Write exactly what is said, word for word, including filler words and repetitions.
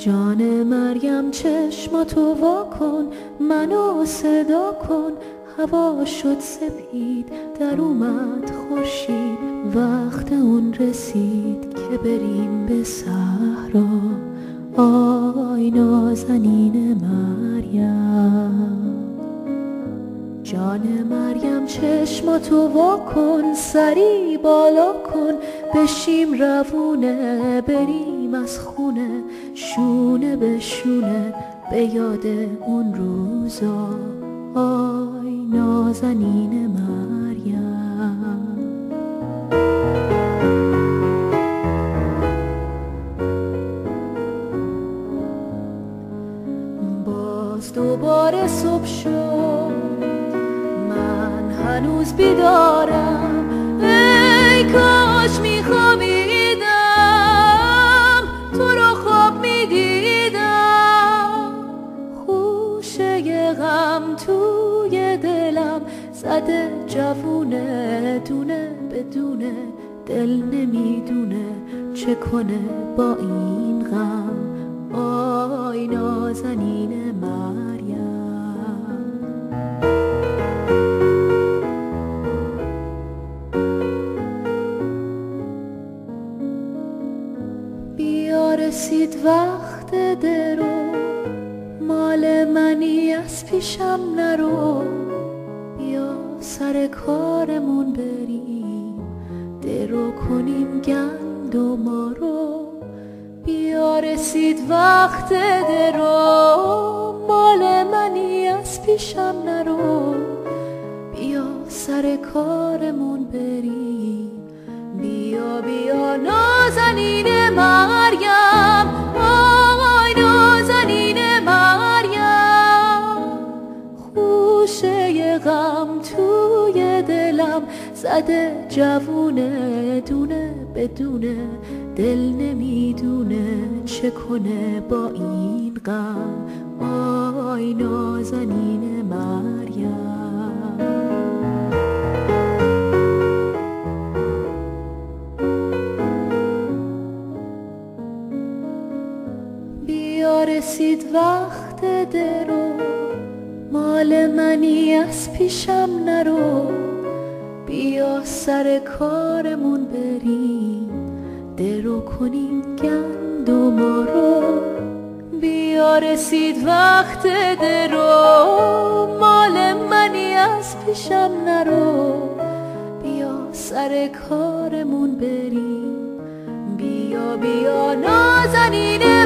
جان مریم چشماتو وا کن، منو صدا کن. هوا شد سپید، در اومد خورشید، وقت اون رسید که بریم به صحرا. آی نازنین مریم، جان مریم چشماتو وا کن، سری بالا کن، بشیم روونه، بریم از خونه، شونه به شونه، به یاد اون روزا. آی نازنین مریم، باز دوباره صبح شد، من هنوز بیدارم. ای کاش میخوابیدم، تو رو خواب میدیدم. خوشه غم توی دلم زده جوونه، دونه بدونه، دل نمیدونه چه کنه با این غم. آی نازنین مریم، بیا رسید وقت درو، مال منی از پیشم نرو. بیا سر کارمون بریم، درو کنیم گندما رو. بیا رسید وقت درو، مال منی از پیشم نرو. بیا سر کارمون بریم، بیا بیا نازنین مریم. آی نازنین مریم، خوشه غم توی دلم زده جوونه، دونه بدونه، دل نمیدونه چه کنه با این غم. آی نازنین مریم، بیا رسید وقت درو، مال منی از پیشم نرو. بیا سر کارمون بریم، درو کنیم گندما رو. بیا رسید وقت درو، مال منی از پیشم نرو. بیا سر کارمون بریم، بیا بیا نازنین